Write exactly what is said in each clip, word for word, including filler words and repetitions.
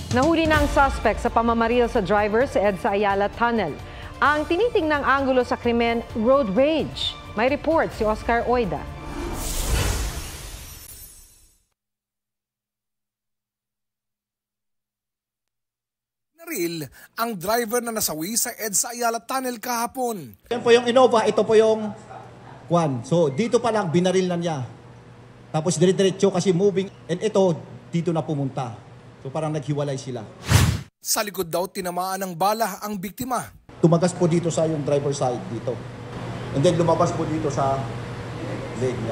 Nahuli na ang suspect sa pamamaril sa driver sa EDSA Ayala Tunnel. Ang tinitingnang anggulo sa krimen, road rage. May report si Oscar Oida. Naril ang driver na nasawi sa EDSA Ayala Tunnel kahapon. Yan po yung Innova, ito po yung Kwan. So dito pa lang binaril na niya. Tapos dire-diretso kasi moving. And ito, dito na pumunta. So parang naghiwalay sila. Sa likod daw tinamaan ng bala ang biktima. Tumagas po dito sa yung driver side dito. And then lumabas po dito sa leg niya.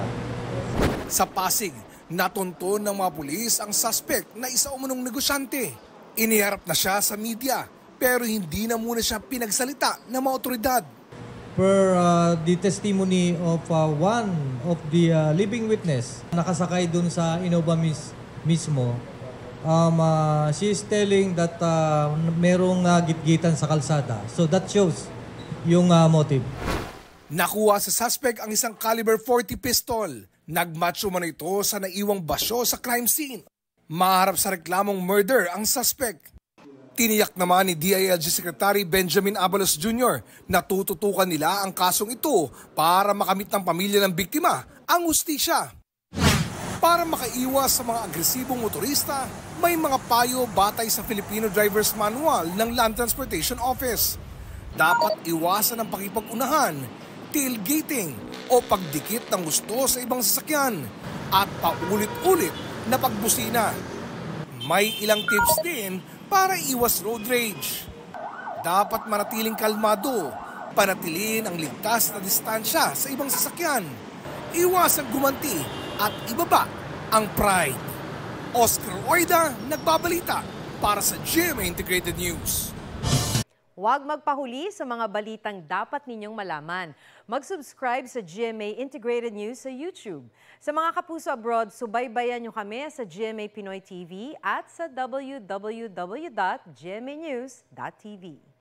Sa Pasig, natunton ng mga pulis ang suspect na isa umunong negosyante. Iniharap na siya sa media pero hindi na muna siya pinagsalita ng mga otoridad. Per uh, the testimony of uh, one of the uh, living witness, nakasakay dun sa Innova mis mismo, um, uh, she is telling that uh, merong uh, gitgitan sa kalsada. So that shows yung uh, motive. Nakuha sa suspect ang isang caliber forty pistol. Nagmatch umano ito sa naiwang basyo sa crime scene. Maharap sa reklamong murder ang suspect. Tiniyak naman ni D I L G Secretary Benjamin Abalos Junior na tututukan nila ang kasong ito para makamit ng pamilya ng biktima ang hustisya. Para makaiwas sa mga agresibong motorista, may mga payo batay sa Filipino Driver's Manual ng Land Transportation Office. Dapat iwasan ang pakipag-unahan, tailgating o pagdikit ng gusto sa ibang sasakyan at paulit-ulit na pagbusina. May ilang tips din para iwas road rage. Dapat manatiling kalmado, panatilin ang ligtas na distansya sa ibang sasakyan, iwasang gumanti at ibaba ang pride. Oscar Oida, nagbabalita para sa G M A Integrated News. Huwag magpahuli sa mga balitang dapat ninyong malaman. Mag-subscribe sa G M A Integrated News sa YouTube. Sa mga kapuso abroad, subaybayan nyo kami sa G M A Pinoy T V at sa w w w dot g m a news dot t v.